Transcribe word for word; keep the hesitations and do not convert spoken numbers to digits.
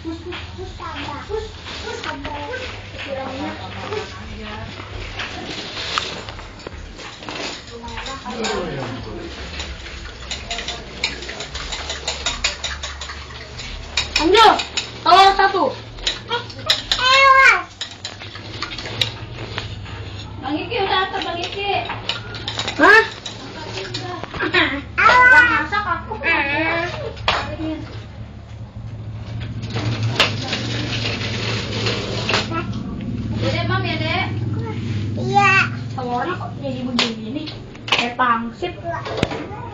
Pus, pus, pus, sabar. Pus, pus, sabar. Bilangnya. Ambil, kalau satu. Bang Iki udah antar Bang Iki. Hah? Yang masak aku. Dek, Mam ya, Dek? Iya. Telurnya kok jadi begini? Kayak pangsit.